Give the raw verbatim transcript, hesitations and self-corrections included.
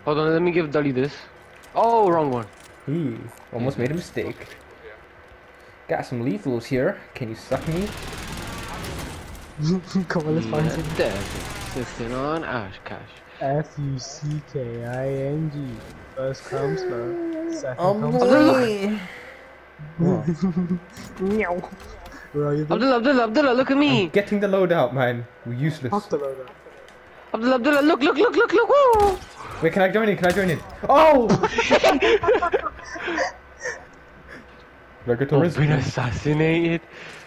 Hold on, let me give Dully this. Oh, wrong one. Ooh, almost made a mistake. Got some lethals here. Can you suck me? Come on, let's find Yeah, some. desert. Sitting on Ash Cash. F U C K I N G. First comes first, second Oh comes boy! What? Meow. Where are you? Then? Abdullah, Abdullah, Abdullah, look at I'm me. getting the loadout, man. We're useless. Fuck the loader. Abdullah, Abdullah, look, look, look, look, look. Woo! Wait, can I join in? Can I join in? Oh! Look at I've been assassinated.